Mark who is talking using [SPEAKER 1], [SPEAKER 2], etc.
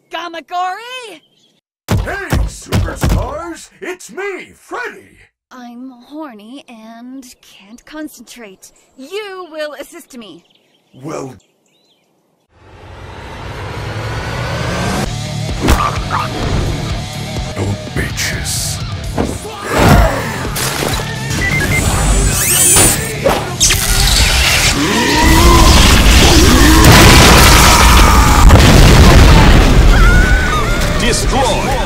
[SPEAKER 1] Gamagori!
[SPEAKER 2] Hey, superstars! It's me, Freddy!
[SPEAKER 1] I'm horny and can't concentrate. You will assist me.
[SPEAKER 2] Well... No bitches.
[SPEAKER 3] Destroy!